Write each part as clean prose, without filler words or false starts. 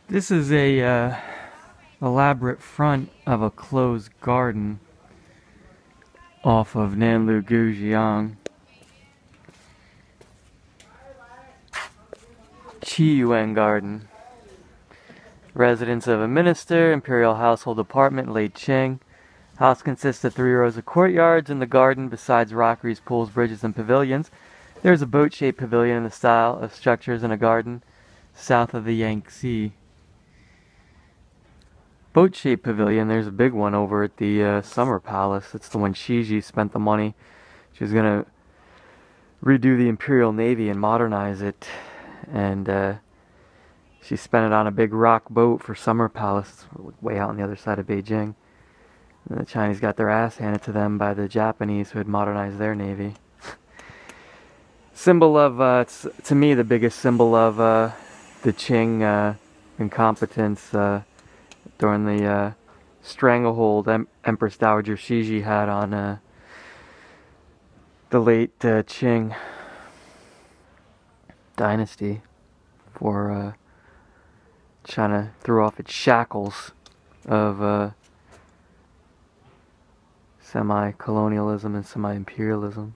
This is a elaborate front of a closed garden off of Nanlu Gujiang. Qiyuan Garden. Residence of a minister, imperial household apartment, Lei Qing. House consists of 3 rows of courtyards. In the garden, besides rockeries, pools, bridges, and pavilions, there is a boat-shaped pavilion in the style of structures in a garden south of the Yangtze. Boat-shaped pavilion, there's a big one over at the Summer Palace. It's the one Shiji spent the money. She was going to redo the Imperial Navy and modernize it. And she spent it on a big rock boat for Summer Palace, way out on the other side of Beijing. And the Chinese got their ass handed to them by the Japanese, who had modernized their navy. Symbol of, to me, the biggest symbol of the Qing incompetence during the stranglehold Empress Dowager Shiji had on the late Qing dynasty for China threw off its shackles of semi-colonialism and semi-imperialism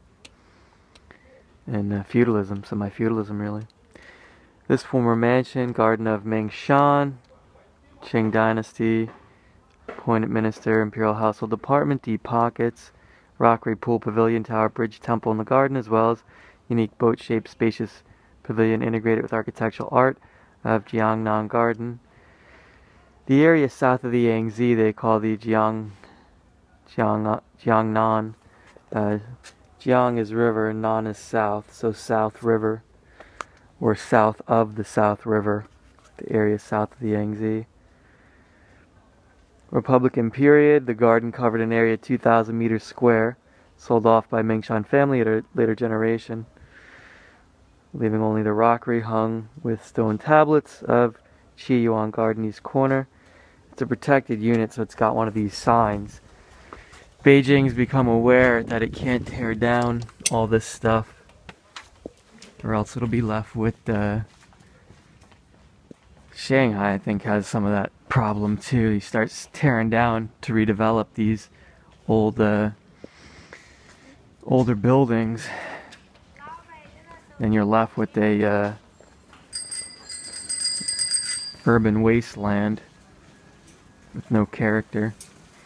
and feudalism, semi-feudalism really. This former mansion, Garden of Mengshan, Qing dynasty, appointed minister, imperial household department, deep pockets, rockery pool, pavilion, tower, bridge, temple in the garden, as well as unique boat-shaped spacious pavilion integrated with architectural art of Jiangnan Garden. The area south of the Yangtze they call the Jiangnan. Jiang is river and Nan is south, so South River, or south of the South River, the area south of the Yangtze. Republican period, the garden covered an area 2,000 meters square, sold off by Mengshan family at a later generation, leaving only the rockery hung with stone tablets of Qiyuan Garden East Corner. It's a protected unit, so it's got one of these signs. Beijing's become aware that it can't tear down all this stuff, or else it'll be left with Shanghai, I think, has some of that problem too. He starts tearing down to redevelop these older buildings, and you're left with a urban wasteland with no character,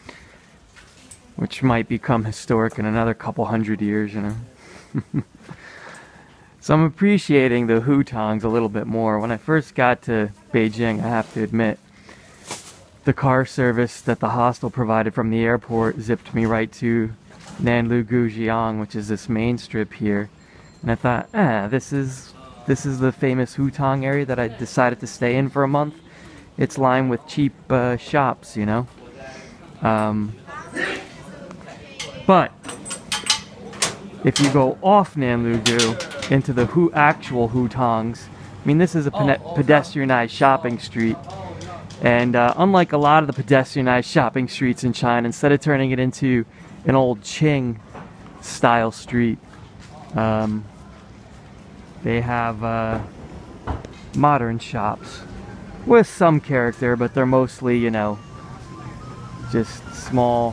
which might become historic in another couple hundred years, you know. So I'm appreciating the hutongs a little bit more. When I first got to Beijing, I have to admit, the car service that the hostel provided from the airport zipped me right to Nanlu Gujiang, which is this main strip here. And I thought, this is the famous hutong area that I decided to stay in for a month. It's lined with cheap shops, you know. But if you go off Nanlu into the actual hutongs, I mean, this is a pedestrianized shopping street. And unlike a lot of the pedestrianized shopping streets in China, instead of turning it into an old Qing style street, they have modern shops with some character, but they're mostly, you know, just small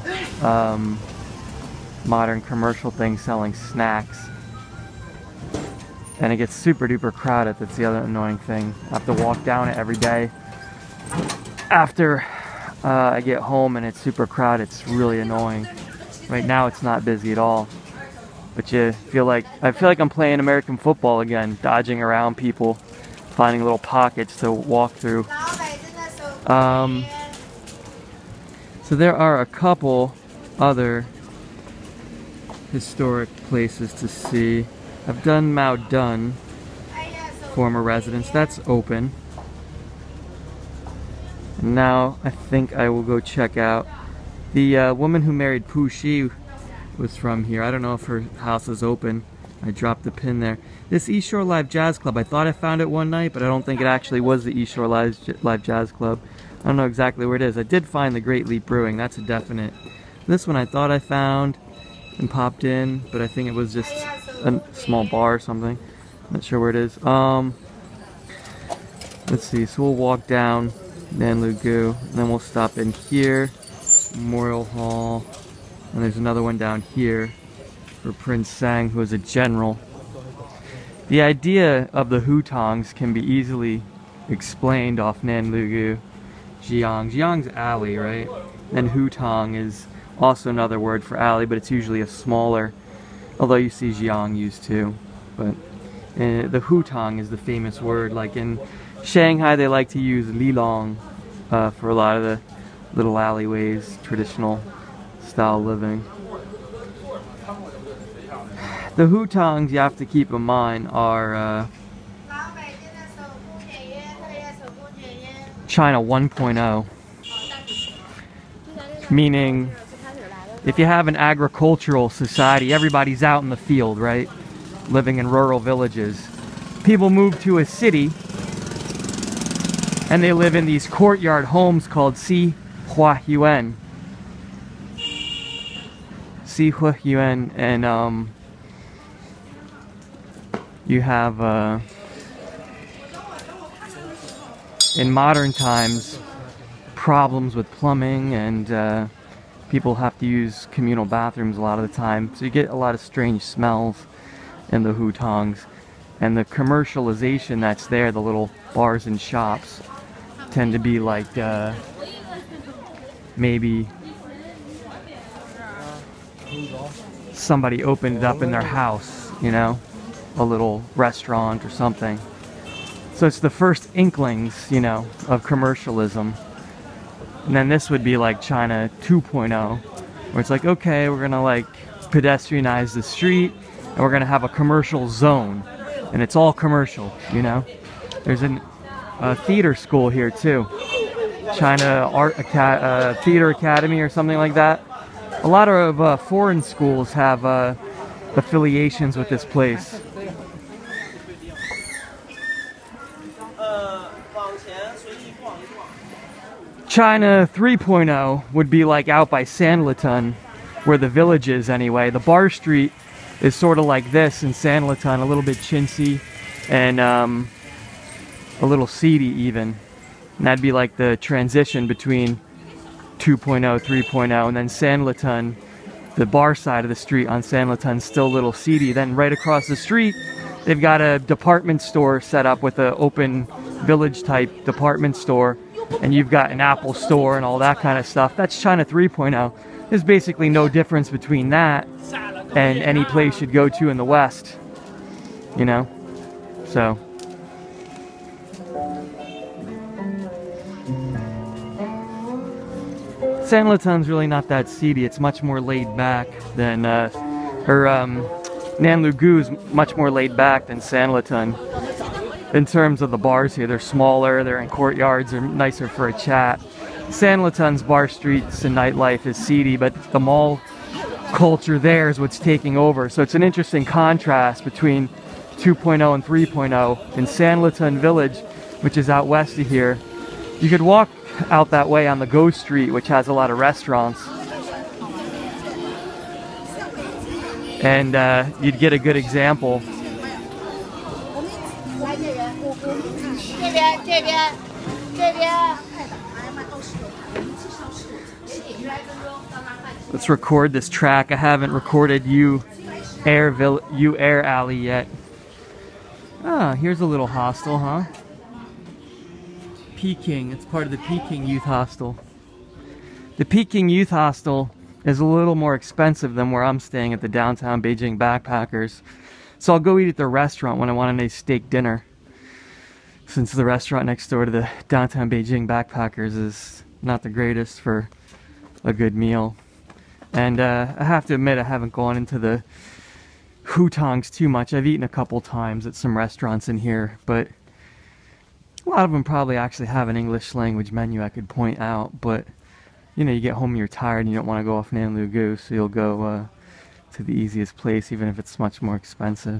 modern commercial things selling snacks. And it gets super duper crowded. That's the other annoying thing. I have to walk down it every day after I get home, and it's super crowded. It's really annoying. Right now it's not busy at all, but I feel like I'm playing American football again, dodging around people, finding little pockets to walk through. So there are a couple other historic places to see. I've done Mao Dun, former residence. That's open. And now I think I will go check out the woman who married Pu Shi was from here. I don't know if her house is open. I dropped the pin there. This East Shore Live Jazz Club, I thought I found it one night, but I don't think it actually was the East Shore Live Jazz Club. I don't know exactly where it is. I did find the Great Leap Brewing, that's a definite. This one I thought I found and popped in, but I think it was just a small bar or something. Not sure where it is. Let's see, so we'll walk down Nanlugu, and then we'll stop in here, Memorial Hall, and there's another one down here for Prince Sang, who was a general. The idea of the hutongs can be easily explained off Nanlugu. Jiang's alley, right? And hutong is also another word for alley, but it's usually a smaller, although you see Jiang used too. But the hutong is the famous word. Like in Shanghai, they like to use lilong for a lot of the little alleyways, traditional style living. The hutongs you have to keep in mind are China 1.0, meaning if you have an agricultural society, everybody's out in the field, right? Living in rural villages. People move to a city and they live in these courtyard homes called Si Hua Yuan. Si Hua Yuan, and you have in modern times problems with plumbing, and people have to use communal bathrooms a lot of the time, so you get a lot of strange smells in the hutongs. And the commercialization that's there, the little bars and shops, tend to be like maybe somebody opened it up in their house, you know, a little restaurant or something. So it's the first inklings, you know, of commercialism. And then this would be like China 2.0, where it's like, okay, we're gonna like pedestrianize the street, and we're gonna have a commercial zone, and it's all commercial, you know. There's a theater school here too, China Theater Academy or something like that. A lot of foreign schools have affiliations with this place. China 3.0 would be like out by Sanlitun, where the village is anyway. The bar street is sort of like this in Sanlitun, a little bit chintzy and a little seedy even. And that'd be like the transition between 2.0, 3.0, and then Sanlitun, the bar side of the street on Sanlitun, still a little seedy. Then right across the street, they've got a department store set up with an open village type department store, and you've got an Apple store and all that kind of stuff. That's China 3.0. There's basically no difference between that and any place you'd go to in the West, you know? So Sanlitun's really not that seedy. It's much more laid back than Nanlugu is much more laid back than Sanlitun. In terms of the bars here, they're smaller, they're in courtyards, they're nicer for a chat. Sanlitun's bar streets and nightlife is seedy, but the mall culture there is what's taking over. So it's an interesting contrast between 2.0 and 3.0. In Sanlitun Village, which is out west of here, you could walk out that way on the Go Street, which has a lot of restaurants, and you'd get a good example. Let's record this track. I haven't recorded U Air Alley yet. Ah, here's a little hostel, huh? Peking. It's part of the Peking Youth Hostel. The Peking Youth Hostel is a little more expensive than where I'm staying at the downtown Beijing Backpackers. So I'll go eat at the restaurant when I want a nice steak dinner, since the restaurant next door to the downtown Beijing Backpackers is not the greatest for a good meal. And I have to admit, I haven't gone into the hutongs too much. I've eaten a couple times at some restaurants in here, but a lot of them probably actually have an English language menu I could point out. But you know, you get home and you're tired and you don't want to go off Nanlugu, so you'll go to the easiest place, even if it's much more expensive.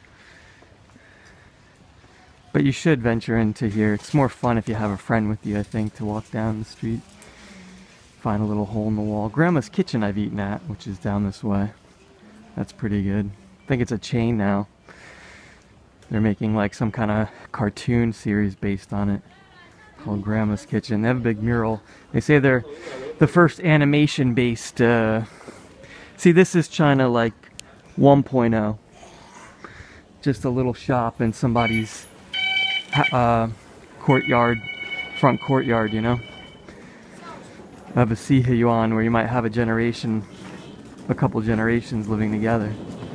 But you should venture into here. It's more fun if you have a friend with you, I think, to walk down the street. Find a little hole in the wall. Grandma's Kitchen I've eaten at, which is down this way. That's pretty good. I think it's a chain now. They're making like some kind of cartoon series based on it called Grandma's Kitchen. They have a big mural. They say they're the first animation based see, this is China like 1.0. Just a little shop in somebody's courtyard, front courtyard, you know, of a Siheyuan where you might have a couple generations living together.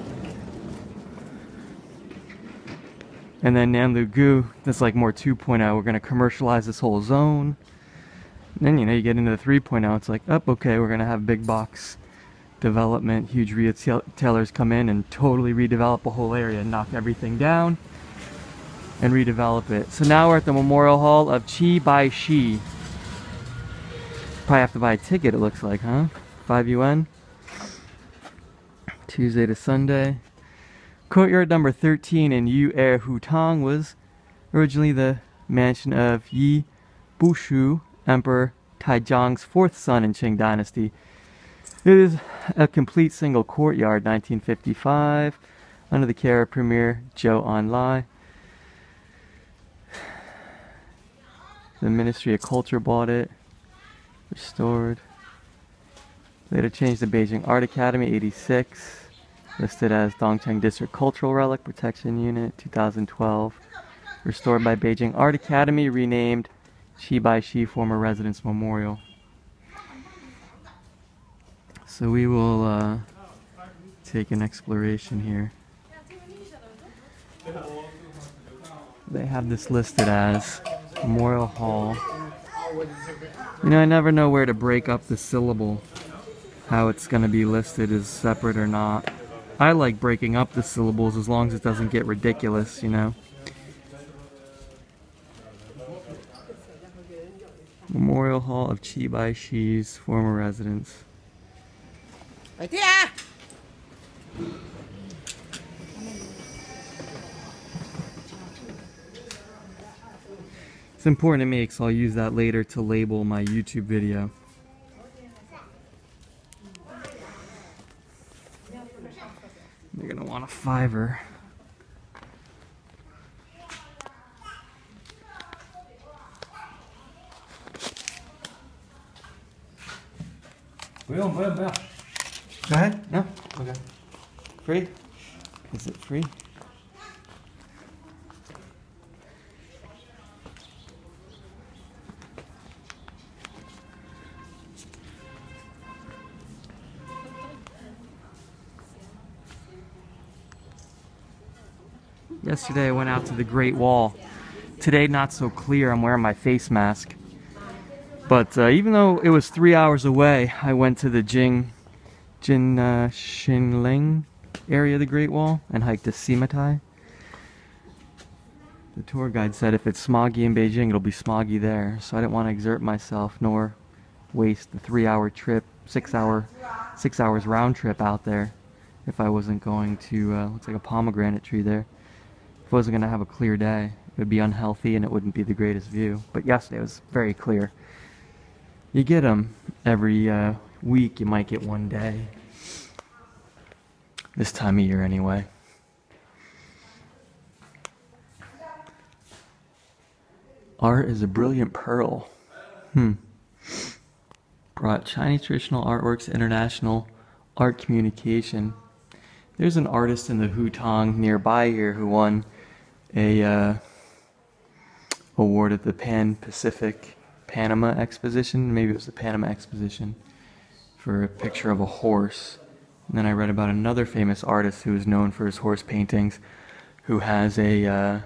And then Nanlugu, that's like more 2.0. We're going to commercialize this whole zone. And then, you know, you get into the 3.0. It's like, oh, okay, we're going to have big box development. Huge retailers come in and totally redevelop a whole area and knock everything down and redevelop it. So now we're at the Memorial Hall of Qi Bai Shi. Probably have to buy a ticket, it looks like, huh? 5 yuan. Tuesday to Sunday. Courtyard number 13 in Yu-Er Hutang was originally the mansion of Yi Bushu, Emperor Taizong's fourth son in Qing Dynasty. It is a complete single courtyard, 1955, under the care of Premier Zhou Enlai. The Ministry of Culture bought it, restored. Later changed to Beijing Art Academy, 86. Listed as Dongcheng District Cultural Relic Protection Unit, 2012. Restored by Beijing Art Academy, renamed Qi Bai Shi Former Residence Memorial. So we will take an exploration here. They have this listed as Memorial Hall. You know, I never know where to break up the syllable, how it's going to be listed as separate or not. I like breaking up the syllables as long as it doesn't get ridiculous, you know. Memorial Hall of Qi Bai Shi's former residence. It's important to me, so I'll use that later to label my YouTube video. You're gonna want a fiver. Go ahead. No? Okay. Free? Is it free? Yesterday I went out to the Great Wall. Today not so clear, I'm wearing my face mask. But even though it was 3 hours away, I went to the Xinling area of the Great Wall and hiked to Simatai. The tour guide said if it's smoggy in Beijing, it'll be smoggy there. So I didn't want to exert myself nor waste the 3-hour trip, 6 hours round trip out there if I wasn't going to, looks like a pomegranate tree there. If I wasn't going to have a clear day, it would be unhealthy and it wouldn't be the greatest view. But yesterday was very clear. You get them every week, you might get one day. This time of year anyway. Art is a brilliant pearl. Brought Chinese traditional artworks to international art communication. There's an artist in the Hutong nearby here who won a award at the Pan-Pacific Panama Exposition. Maybe it was the Panama Exposition for a picture of a horse. And then I read about another famous artist who is known for his horse paintings, who has a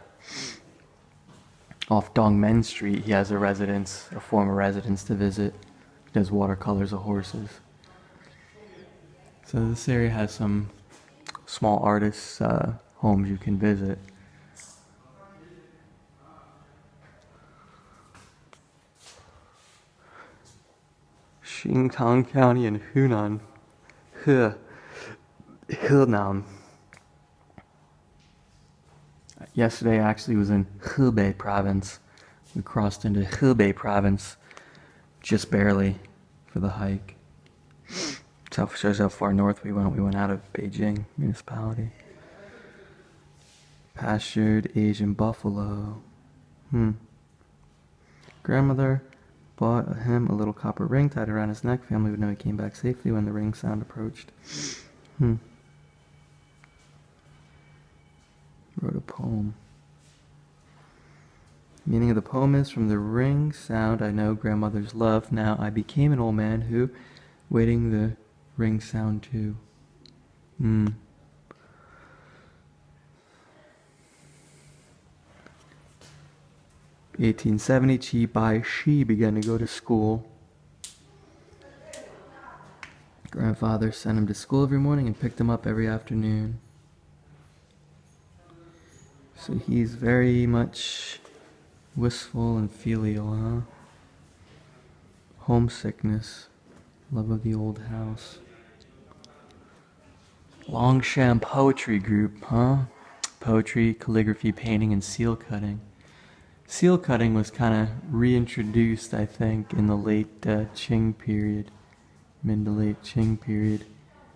off Dongmen Street. He has a residence, a former residence to visit. He does watercolors of horses. So this area has some small artists' homes you can visit. Xingtang County in Hunan. Henan. Yesterday I actually was in Hebei province. We crossed into Hebei province just barely for the hike. So shows how far north we went. We went out of Beijing municipality. Pastured Asian buffalo. Grandmother bought him a little copper ring tied around his neck. Family would know he came back safely when the ring sound approached. Wrote a poem. Meaning of the poem is, from the ring sound I know grandmother's love. Now I became an old man who, waiting the ring sound too. 1870, Qi Bai Shi began to go to school. Grandfather sent him to school every morning and picked him up every afternoon. So he's very much wistful and filial, huh? Homesickness, love of the old house. Longsham Poetry Group, huh? Poetry, calligraphy, painting, and seal cutting. Seal cutting was kind of reintroduced, I think, in the late Qing period, mid to late Qing period.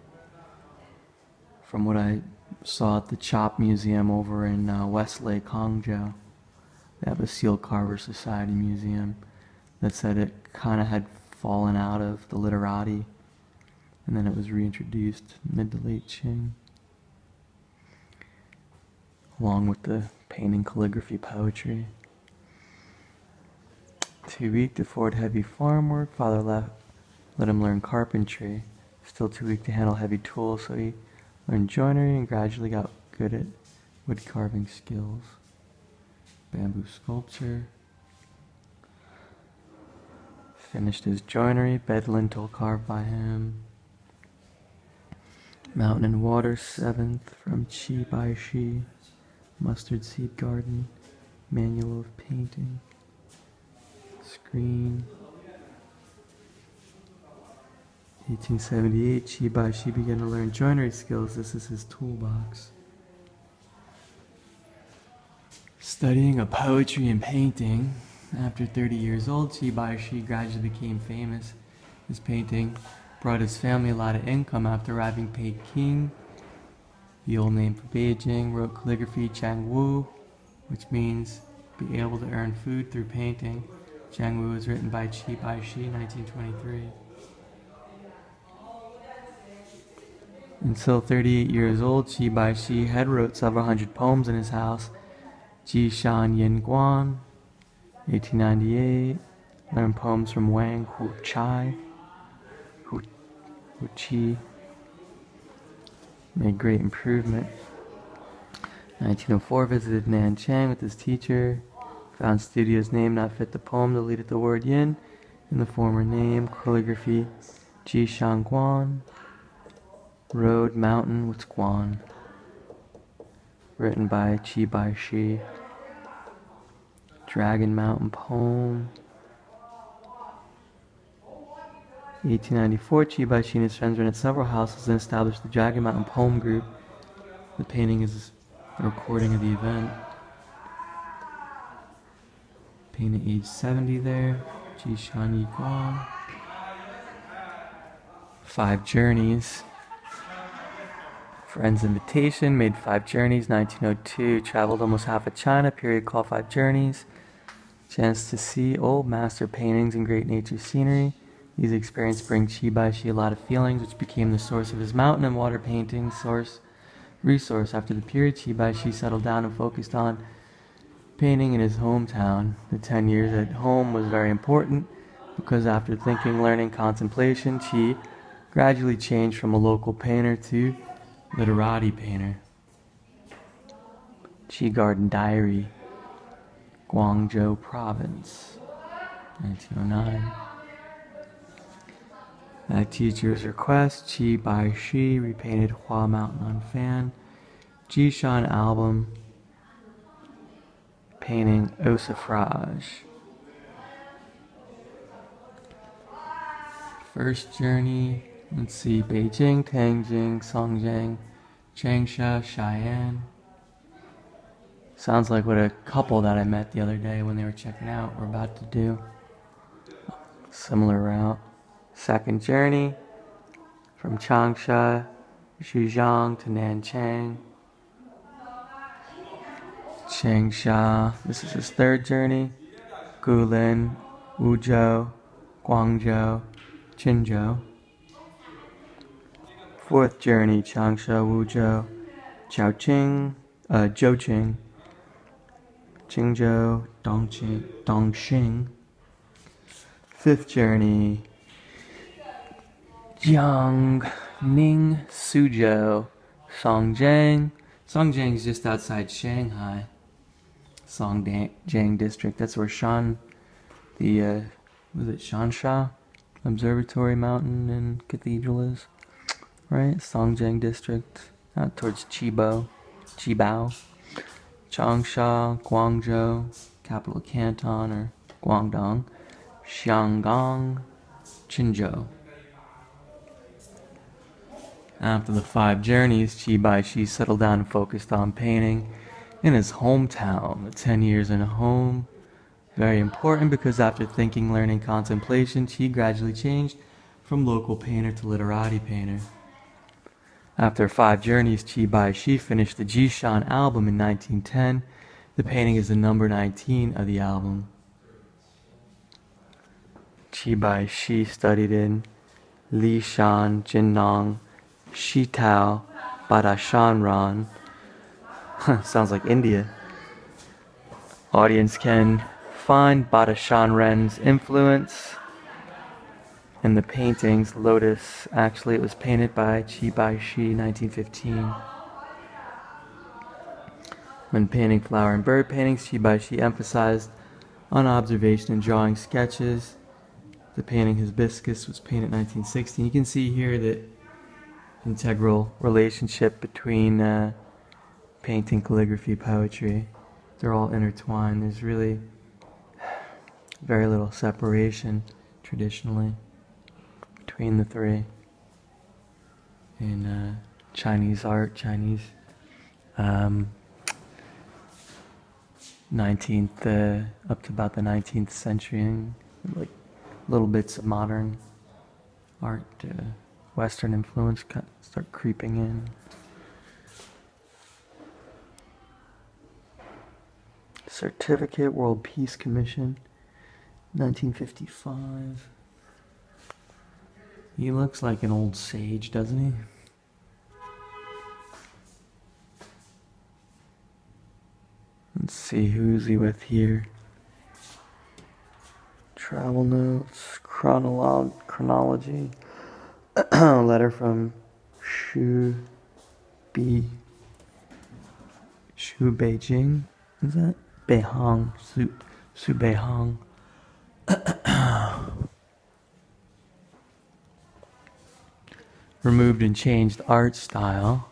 From what I saw at the Chop Museum over in Westlake, Hangzhou. They have a Seal Carver Society museum that said it kind of had fallen out of the literati, and then it was reintroduced mid to late Qing, along with the painting, calligraphy, poetry. Too weak to afford heavy farm work, father let him learn carpentry. Still too weak to handle heavy tools, so he learned joinery and gradually got good at wood carving skills. Bamboo sculpture. Finished his joinery, bed lintel carved by him. Mountain and Water, 7th, from Qi Bai Shi. Mustard Seed Garden. Manual of Painting. Screen. 1878, Qi Bai Shi began to learn joinery skills. This is his toolbox. Studying of poetry and painting. After 30 years old, Qi Bai Shi gradually became famous. His painting brought his family a lot of income after arriving in Peking, the old name for Beijing. Wrote calligraphy, Changwu, which means be able to earn food through painting. Changwu was written by Qi Bai Shi in 1923. Until 38 years old, Qi Bai Shi had wrote several hundred poems in his house. Ji Shan Yin Guan, 1898, learned poems from Wang Huchi, made great improvement. 1904, visited Nanchang with his teacher, found studio's name not fit the poem, deleted the word yin in the former name, calligraphy, Ji Shan Guan, road, mountain with Guan, written by Qi Bai Shi. Dragon Mountain poem. 1894, Qi Bai Shi and his friends rented several houses and established the Dragon Mountain Poem Group. The painting is a recording of the event. Painted age 70 there. Ji Shan Yi Guan. 5 Journeys. Friend's invitation, made 5 journeys, 1902. Traveled almost half of China, period called 5 Journeys. Chance to see old master paintings and great nature scenery. These experiences bring Qi Bai Shi a lot of feelings, which became the source of his mountain and water painting resource. After the period, Qi Bai Shi settled down and focused on painting in his hometown. The 10 years at home was very important because after thinking, learning, contemplation, Qi gradually changed from a local painter to literati painter. Qi Garden Diary. Guangzhou Province, 1909. At teacher's request, Qi Bai Shi repainted Hua Mountain on fan. Ji Shan album, painting Ossifrage. First journey, let's see, Beijing, Tianjin, Songjiang, Changsha, Cheyenne. Sounds like what a couple that I met the other day when they were checking out were about to do. Similar route. Second journey from Changsha, Zhejiang to Nanchang. Changsha, this is his third journey. Guilin, Wuzhou, Guangzhou, Qinzhou. Fourth journey, Changsha, Wuzhou, Chongqing, Zhouqing, Qingzhou, Dongxing. Fifth journey, Jiangning, Suzhou, Songjiang. Songjiang is just outside Shanghai. Songjiang district. That's where the Shansha Observatory Mountain and Cathedral is, right? Songjiang district, out towards Qibao, Changsha, Guangzhou, capital Canton or Guangdong, Xianggang, Qinzhou. After the 5 journeys, Qi Baishi settled down and focused on painting in his hometown. The 10 years in a home, very important because after thinking, learning, contemplation, Qi gradually changed from local painter to literati painter. After 5 journeys, Qi Baishi finished the Jishan album in 1910. The painting is the number 19 of the album. Qi Baishi studied in Lishan, Jinnong, Shitao, Badashanran. Sounds like India. Audience can find Badashanran's influence in the paintings. Lotus, actually it was painted by Qi Baishi, 1915. When painting flower and bird paintings, Qi Baishi emphasized on observation and drawing sketches. The painting Hibiscus was painted in 1916. You can see here that integral relationship between painting, calligraphy, poetry. They're all intertwined. There's really very little separation traditionally between the three in Chinese art, Chinese 19th up to about the 19th century, and like little bits of modern art, Western influence start creeping in. Certificate, World Peace Commission, 1955. He looks like an old sage, doesn't he? Let's see, who's he with here? Travel notes, chronology. Letter from Shu Beijing. Is that Beihang? Su Beihang. Removed and changed art style.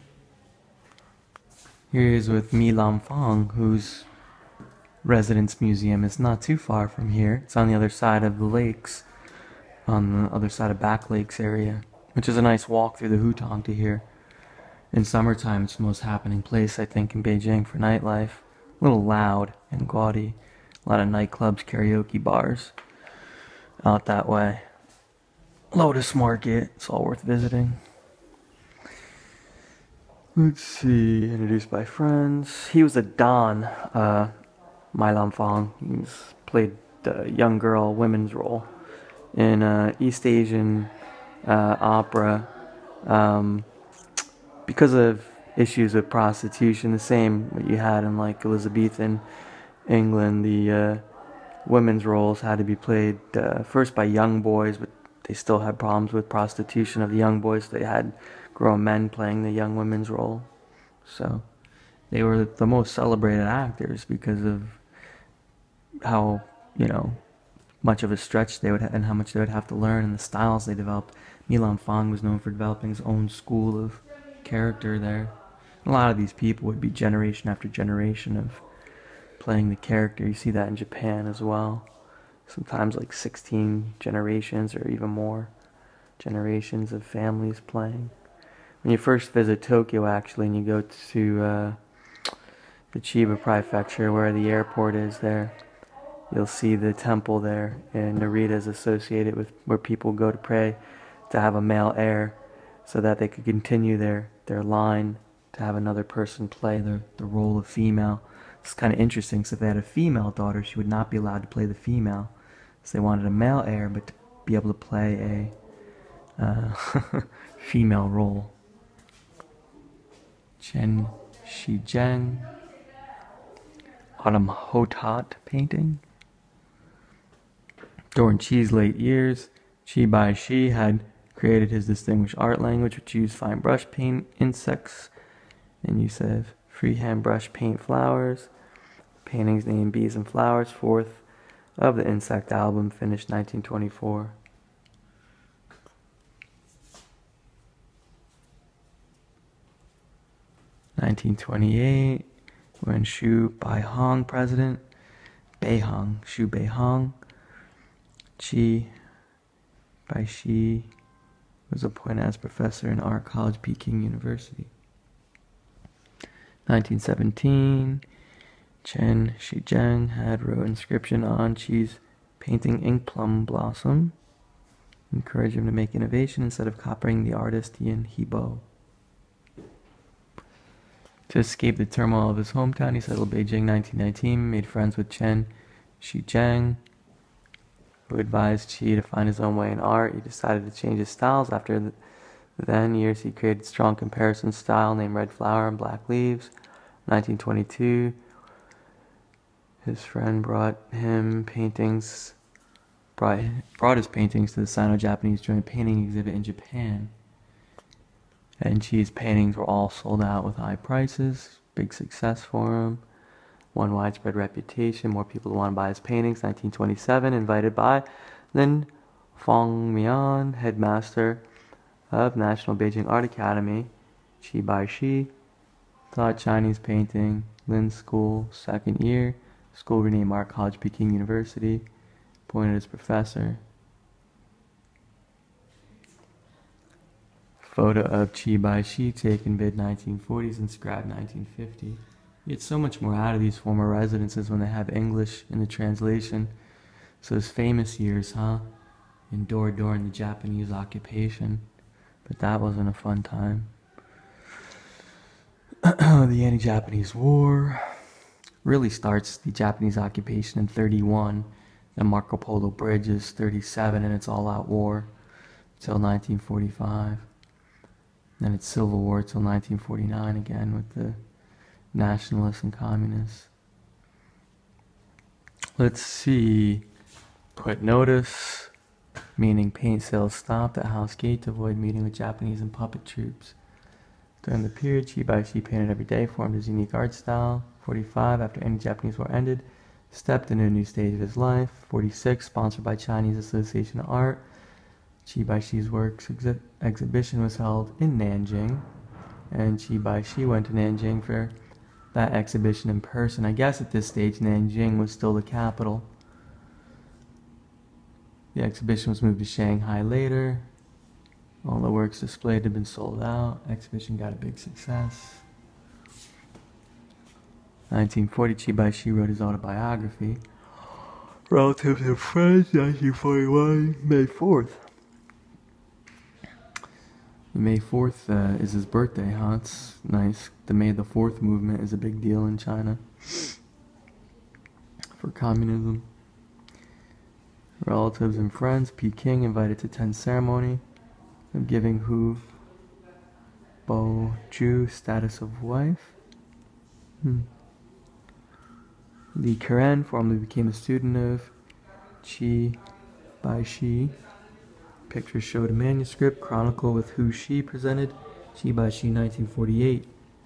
Here he is with Mi Lam Fong, whose residence museum is not too far from here. It's on the other side of the lakes, on the other side of Back Lakes area, which is a nice walk through the Hutong to here. In summertime, it's the most happening place, I think, in Beijing for nightlife. A little loud and gaudy. A lot of nightclubs, karaoke bars out that way. Lotus Market, it's all worth visiting. Let's see, introduced by friends. He was a Don, Mai Lam Fong. He's played the young girl women's role in East Asian opera because of issues with prostitution, the same that you had in like Elizabethan England. The women's roles had to be played first by young boys, but they still had problems with prostitution of the young boys. They had grown men playing the young women's role. So they were the most celebrated actors because of how, much of a stretch they would and how much they would have to learn and the styles they developed. Mi Lam Fong was known for developing his own school of character there. A lot of these people would be generation after generation of playing the character. You see that in Japan as well. Sometimes like 16 generations or even more generations of families playing. When you first visit Tokyo, actually, and you go to the Chiba Prefecture where the airport is there, you'll see the temple there, and Narita is associated with where people go to pray to have a male heir so that they could continue their line to have another person play the role of female. It's kind of interesting. So if they had a female daughter, she would not be allowed to play the female. So they wanted a male heir, but to be able to play a female role. Chen Shizheng, Autumn Hotot painting. During Qi's late years, Qi Baishi had created his distinguished art language, which used fine brush paint, insects, and use of freehand brush paint flowers. Paintings named Bees and Flowers, fourth of the Insect album, finished 1924. (1928) when Xu Beihong president, Xu Beihong, Qi Baishi was appointed as professor in Art College, Peking University. 1917, Chen Shizheng had wrote inscription on Qi's painting Ink Plum Blossom, encouraged him to make innovation instead of copying the artist Yan Hebo. To escape the turmoil of his hometown, he settled Beijing 1919, made friends with Chen Shizheng, who advised Qi to find his own way in art. He decided to change his styles. After the then years, he created strong comparison style named Red Flower and Black Leaves. 1922, his friend brought his paintings to the Sino-Japanese Joint Painting Exhibit in Japan. And Qi's paintings were all sold out with high prices. Big success for him. Won widespread reputation. More people want to buy his paintings. 1927, invited by then Feng Mian, headmaster of National Beijing Art Academy, Qi Baishi, taught Chinese painting, Lin School, second year, school renamed Art College, Peking University, appointed as professor. Photo of Qi Baishi taken mid-1940s, inscribed 1950. You get so much more out of these former residences when they have English in the translation. So his famous years, endured during the Japanese occupation. But that wasn't a fun time. The anti-Japanese war really starts the Japanese occupation in 31. The Marco Polo Bridge is 37, and it's all-out war till 1945. Then it's civil war till 1949 again with the nationalists and communists. Let's see. Put notice, meaning paint sales stopped at House Gate to avoid meeting with Japanese and puppet troops. During the period, Qi Baishi painted every day, formed his unique art style. 45, after any Japanese war ended, stepped into a new stage of his life. 46, sponsored by Chinese Association of Art, Qi Baishi's works exhibition was held in Nanjing, and Qi Baishi went to Nanjing for that exhibition in person. I guess at this stage Nanjing was still the capital. The exhibition was moved to Shanghai later. All the works displayed had been sold out. Exhibition got a big success. 1940, Qi Baishi wrote his autobiography, Relatives and Friends, 1941, May 4th. May 4th is his birthday, It's nice. The May the 4th movement is a big deal in China for communism. Relatives and friends, Peking invited to attend ceremony of giving Hu Bo-ju status of wife. Li Karen formerly became a student of Qi Baishi. Pictures showed a manuscript chronicle with Hu Shi presented Qi Baishi 1948.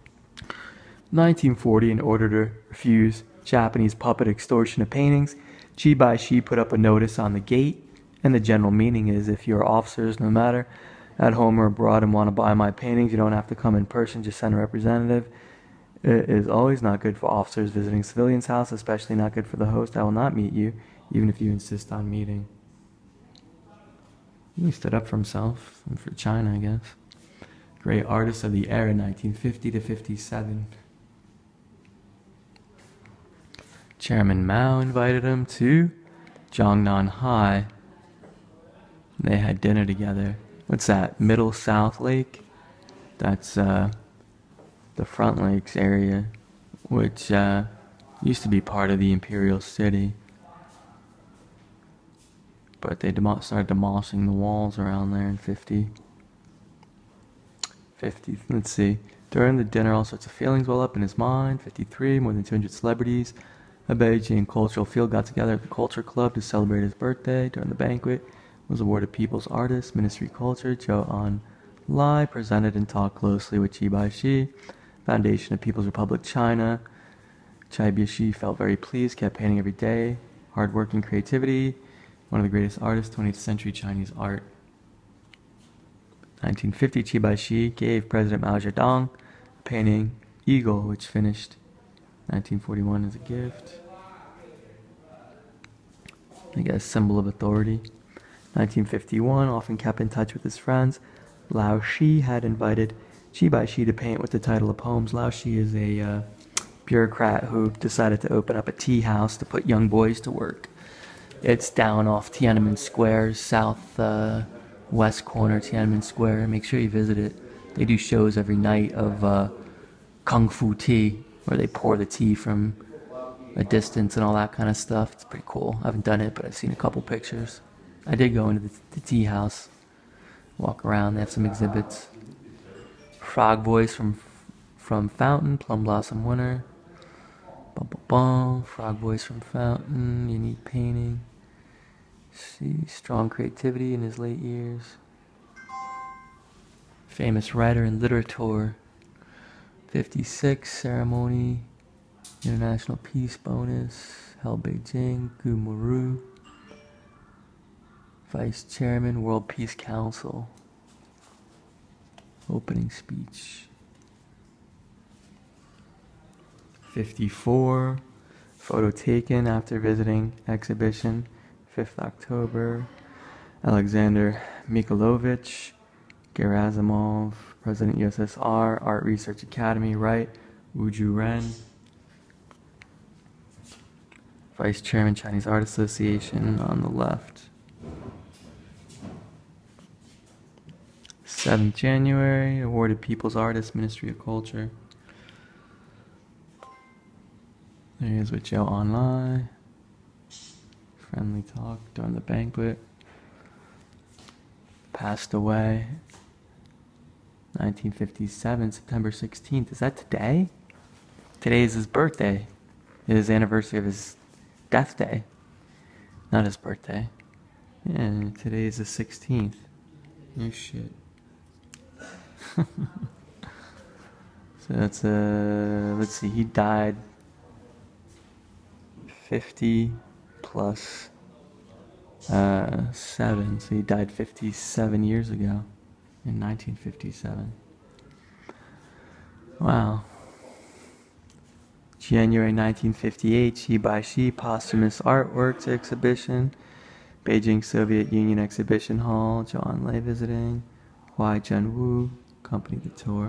1940, in order to refuse Japanese puppet extortion of paintings, Qi Baishi put up a notice on the gate, and the general meaning is, if you're officers, no matter at home or abroad, and want to buy my paintings, you don't have to come in person, just send a representative. It is always not good for officers visiting civilians' house, especially not good for the host. I will not meet you, even if you insist on meeting. He stood up for himself and for China, I guess. Great artist of the era, 1950 to 57. Chairman Mao invited him to Jiangnan High. They had dinner together. What's that? Middle South Lake? That's the Front Lakes area, which Used to be part of the imperial city, but they started demolishing the walls around there in 50. Let's see. During the dinner, all sorts of feelings well up in his mind. 53, more than 200 celebrities. A Beijing cultural field got together at the Culture Club to celebrate his birthday. During the banquet, was awarded People's Artist, Ministry of Culture. Zhou Enlai presented and talked closely with Qi Baishi, Foundation of People's Republic China. Qi Baishi felt very pleased, kept painting every day. Hard work and creativity. One of the greatest artists, 20th century Chinese art. 1950, Qi Baishi gave President Mao Zedong a painting, Eagle, which finished 1941 as a gift. I guess symbol of authority. 1951, often kept in touch with his friends. Lao Shi had invited Qi Baishi to paint with the title of poems. Lao Shi is a bureaucrat who decided to open up a tea house to put young boys to work. It's down off Tiananmen Square, south west corner Tiananmen Square. Make sure you visit it. They do shows every night of Kung Fu tea, where they pour the tea from a distance and all that kind of stuff. It's pretty cool. I haven't done it, but I've seen a couple pictures. I did go into the tea house, walk around. They have some exhibits. Frog Voice from Fountain, Plum Blossom Winter. Bum, bum, bum. Frog Voice from Fountain, unique painting. See, strong creativity in his late years. Famous writer and literature. 56, ceremony, International Peace Bonus, held Beijing, Gumuru. Vice Chairman, World Peace Council. Opening speech. 54, photo taken after visiting exhibition. 5th October, Alexander Mikhailovich Gerasimov, President USSR, Art Research Academy, right, Wu Ren, Vice Chairman, Chinese Art Association on the left. 7th January, awarded People's Artist, Ministry of Culture. There he is with Zhou Enlai. Friendly talk during the banquet. Passed away 1957, September 16th. Is that today? Today is his birthday. It is the anniversary of his death day. Not his birthday. Yeah, today is the 16th. No shit. So that's let's see, he died 50 plus 7, so he died 57 years ago, in 1957. Wow. January 1958, Qi Baishi posthumous artworks exhibition, Beijing Soviet Union Exhibition Hall, Zhou Enlai visiting, Huai Zhenwu accompanied the tour.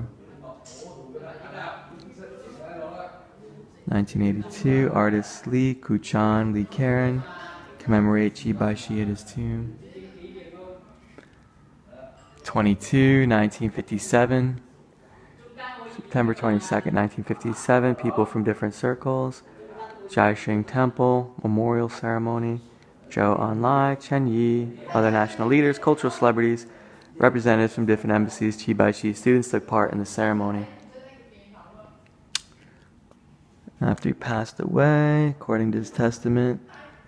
1982, artist Li Kuchan, Li Karen commemorate Qi Baishi at his tomb. 22, 1957, September 22nd, 1957, people from different circles, Jiaxing Temple, memorial ceremony, Zhou Enlai, Chen Yi, other national leaders, cultural celebrities, representatives from different embassies, Qi Baishi students took part in the ceremony. After he passed away, according to his testament,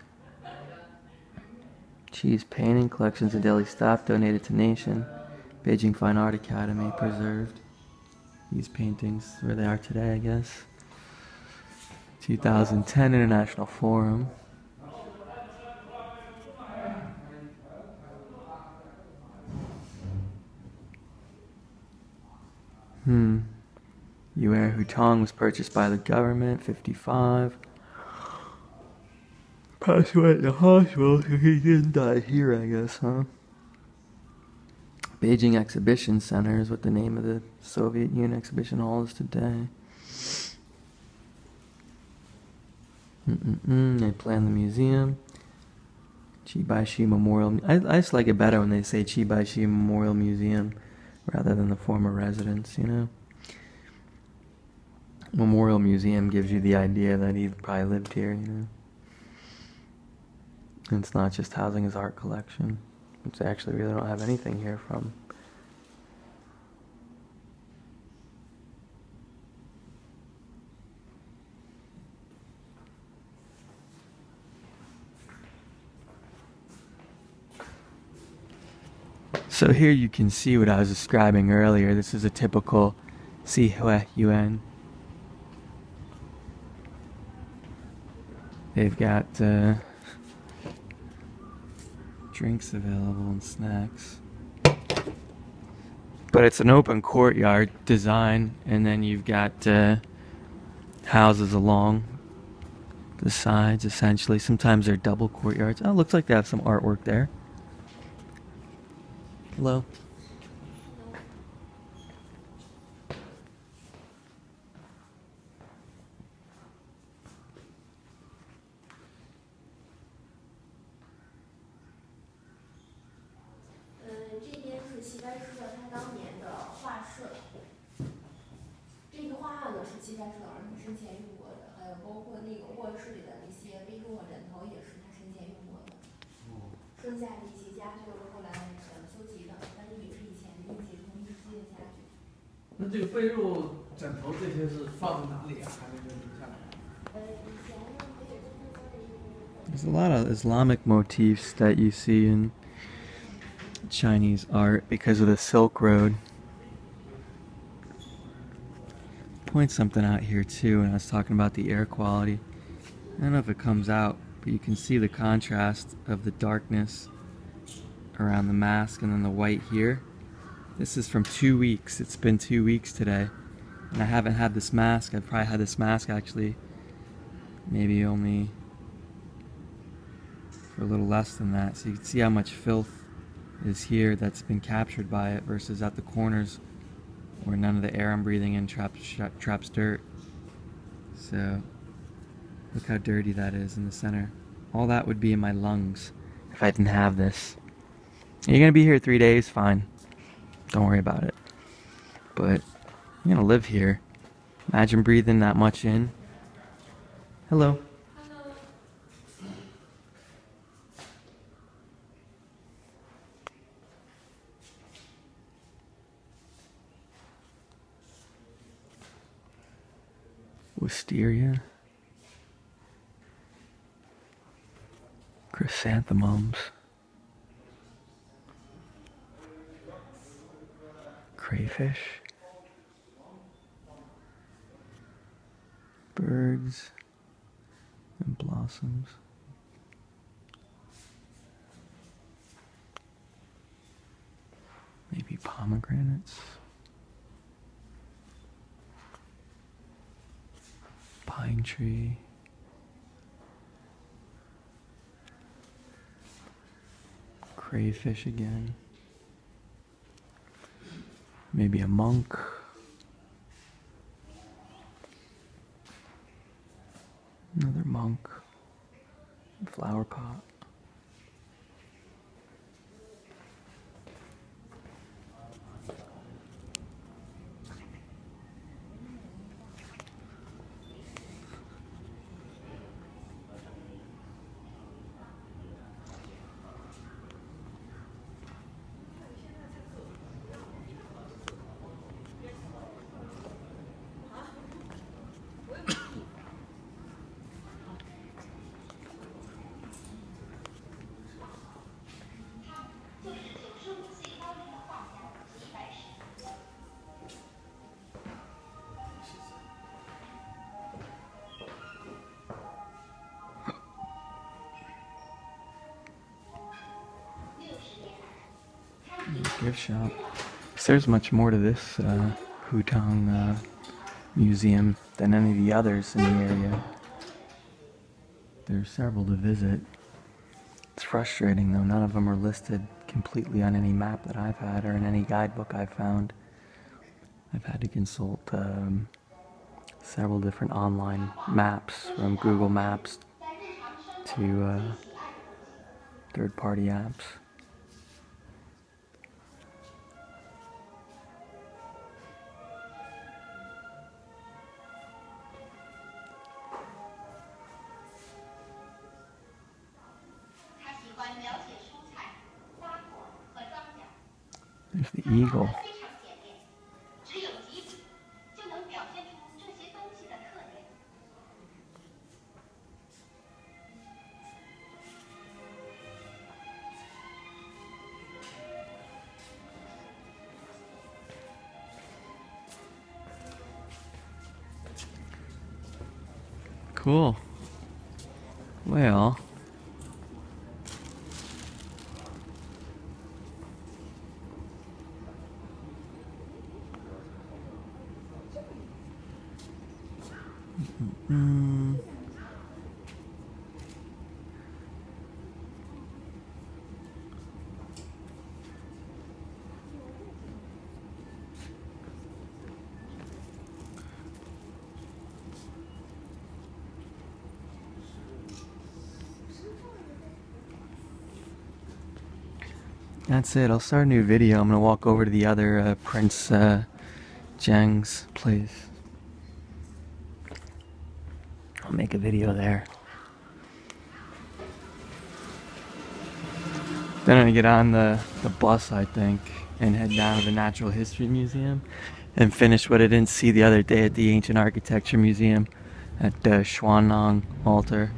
Qi's painting collections and daily staff donated to Nation. Beijing Fine Art Academy preserved these paintings where they are today, I guess. 2010 International Forum. Yue Hutong was purchased by the government, 55. Passed away at the hospital, so he didn't die here, I guess, huh? Beijing Exhibition Center is what the name of the Soviet Union Exhibition Hall is today. They plan the museum. Qi Baishi Memorial. I just like it better when they say Qi Baishi Memorial Museum rather than the former residence, you know? Memorial Museum gives you the idea that he probably lived here, you know. And it's not just housing his art collection, which they actually really don't have anything here from. So here you can see what I was describing earlier. This is a typical Sihui Yuan. They've got drinks available and snacks. But it's an open courtyard design, and then you've got houses along the sides, essentially. Sometimes they're double courtyards. Oh, looks like they have some artwork there. Hello. There's a lot of Islamic motifs that you see in Chinese art because of the Silk Road. Point something out here too, and I was talking about the air quality. I don't know if it comes out, but you can see the contrast of the darkness around the mask and then the white here. This is from 2 weeks. It's been 2 weeks today, and I haven't had this mask. I've probably had this mask actually maybe only for a little less than that. So you can see how much filth is here that's been captured by it versus at the corners where none of the air I'm breathing in traps dirt. So look how dirty that is in the center. All that would be in my lungs if I didn't have this. You're gonna be here 3 days, fine. Don't worry about it. But you're gonna live here. Imagine breathing that much in. Hello. Hello. Wisteria. Chrysanthemums. Crayfish. Birds and blossoms. Maybe pomegranates. Pine tree. Crayfish again. Maybe a monk. Another monk. Flower pot. Gift shop. So there's much more to this Hutong museum than any of the others in the area. There's several to visit. It's frustrating though, none of them are listed completely on any map that I've had or in any guidebook I've found. I've had to consult several different online maps, from Google Maps to third-party apps. There's the eagle. Cool. Well, that's it. I'll start a new video. I'm gonna walk over to the other Prince Zheng's place. I'll make a video there. Then I'm gonna get on the bus, I think, and head down to the Natural History Museum and finish what I didn't see the other day at the Ancient Architecture Museum at Shuangnong Altar.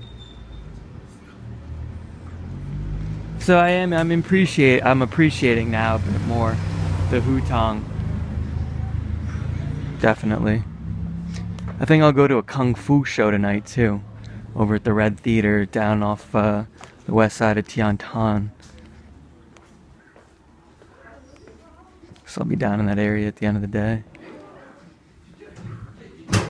So I'm appreciating now a bit more the Hutong. Definitely. I think I'll go to a Kung Fu show tonight too, over at the Red Theater down off the west side of Tiantan. So I'll be down in that area at the end of the day.